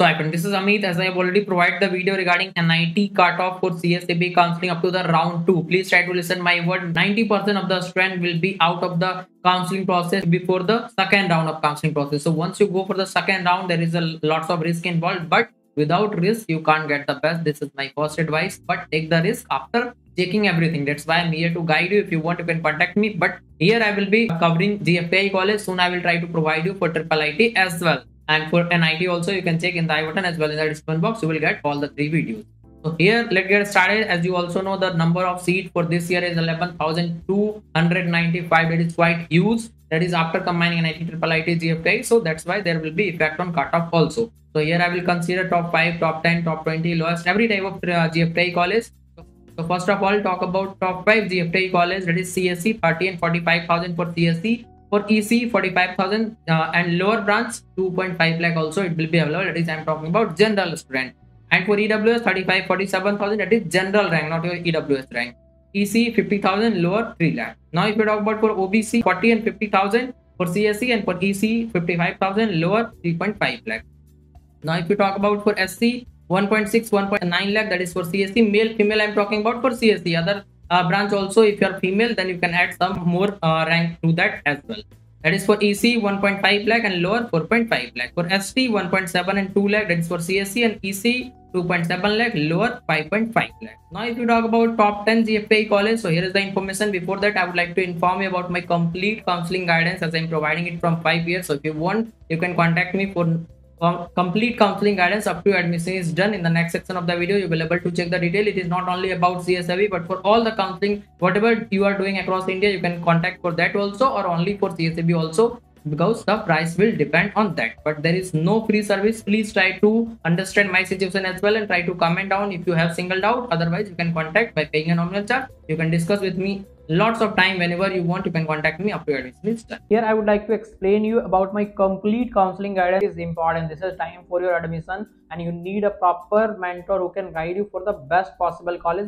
So hi friend, this is Amit. As I have already provided the video regarding NIT cutoff for CSAB counseling up to the round 2. Please try to listen my word. 90% of the student will be out of the counseling process before the second round of counseling process. So once you go for the second round, there is a lots of risk involved, but without risk, you can't get the best. This is my first advice, but take the risk after checking everything. That's why I'm here to guide you. If you want, you can contact me. But here I will be covering GFPI college. Soon I will try to provide you for triple IT as well. And for NIT also, you can check in the I button as well in the description box. You will get all the 3 videos. So here, let's get started. As you also know, the number of seats for this year is 11,295. That is quite huge. That is after combining NIT, triple IT, GFPI. So that's why there will be effect on cutoff also. So here I will consider top 5, top 10, top 20, lowest, every type of GFPI college. So first of all, talk about top 5 GFPI college. That is CSE, 30 and 45,000 for CSE. For EC 45,000 and lower branch 2.5 lakh also it will be available. That is I'm talking about general student. And for EWS 35 47,000, that is general rank, not your EWS rank. EC 50,000, lower 3 lakh. Now if you talk about for OBC 40 and 50,000 for CSE, and for EC 55,000, lower 3.5 lakh. Now if you talk about for SC 1.6 1.9 lakh, that is for CSE. Male female I'm talking about for CSE. Other branch also, if you are female, then you can add some more rank to that as well. That is for EC 1.5 lakh and lower 4.5 lakh. For ST 1.7 and 2 lakh, that is for CSE, and EC 2.7 lakh, lower 5.5 lakh. Now if you talk about top 10 GFPI college, so here is the information. Before that, I would like to inform you about my complete counseling guidance, as I'm providing it from 5 years. So if you want, you can contact me for complete counseling guidance up to admission is done. In the next section of the video, you will be able to check the detail. It is not only about CSAB, but for all the counseling, whatever you are doing across India, you can contact for that also, or only for CSAB also, because the price will depend on that. But there is no free service. Please try to understand my situation as well and try to comment down if you have single doubt. Otherwise, you can contact by paying a nominal charge. You can discuss with me lots of time. Whenever you want, you can contact me up to your admission is done. Here I would like to explain you about my complete counseling guidance. Is important. This is time for your admission, and you need a proper mentor who can guide you for the best possible college,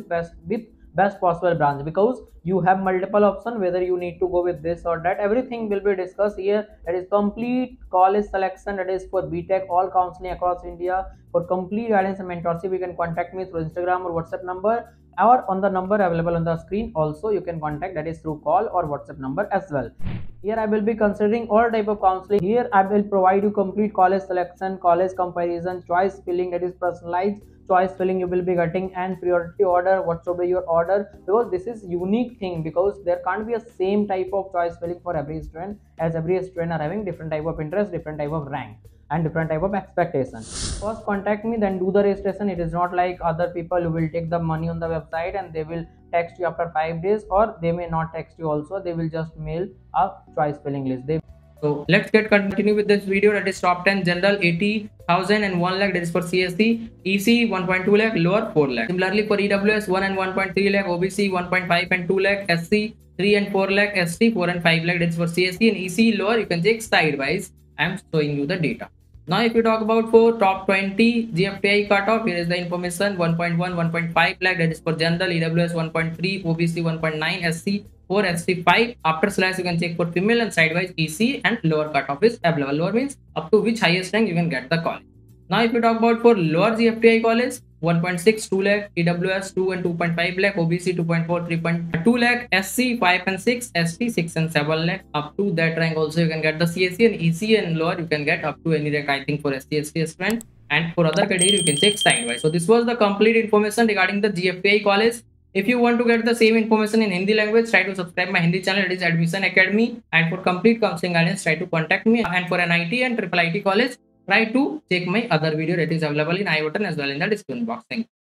best possible branch, because you have multiple options whether you need to go with this or that. Everything will be discussed here. That is complete college selection. That is for BTech, all counseling across India. For complete guidance and mentorship, you can contact me through Instagram or WhatsApp number, or on the number available on the screen. Also you can contact, that is through call or WhatsApp number as well. Here I will be considering all type of counseling. Here I will provide you complete college selection, college comparison, choice filling, that is personalized choice filling you will be getting, and priority order, what should be your order, because this is unique thing, because there can't be a same type of choice filling for every student, as every student are having different type of interest, different type of rank, and different type of expectation. First contact me, then do the registration. It is not like other people who will take the money on the website and they will text you after 5 days, or they may not text you also. They will just mail a choice filling list. So let's continue with this video. That is top 10 general 80,000 and 1 lakh, that is for CSE. EC 1.2 lakh, lower 4 lakh. Similarly for EWS 1 and 1.3 lakh, OBC 1.5 and 2 lakh, SC 3 and 4 lakh, ST 4 and 5 lakh, that is for CSE, and EC lower. You can check sidewise. I am showing you the data. Now if you talk about for top 20 GFPI cutoff, here is the information. 1.1 1.5 lakh, that is for general. EWS 1.3, OBC 1.9, SC 4, ST 5. After slash you can check for female, and sidewise EC and lower cutoff is available. Lower means up to which highest rank you can get the college. Now if you talk about for lower GFPI college, 1.6 2 lakh, EWS 2 and 2.5 lakh, OBC 2.4 3.2 lakh, SC 5 and 6, ST 6 and 7 lakh. Up to that rank also you can get the CSE, and EC and lower you can get up to any rank, I think, for ST ST student, and for other category you can check sidewise. So this was the complete information regarding the GFPI college. If you want to get the same information in Hindi language, try to subscribe my Hindi channel, it is Admission Academy. And for complete counseling guidance, try to contact me. And for NIT and triple IT college, try to check my other video that is available in I button as well in the description box. Thank you.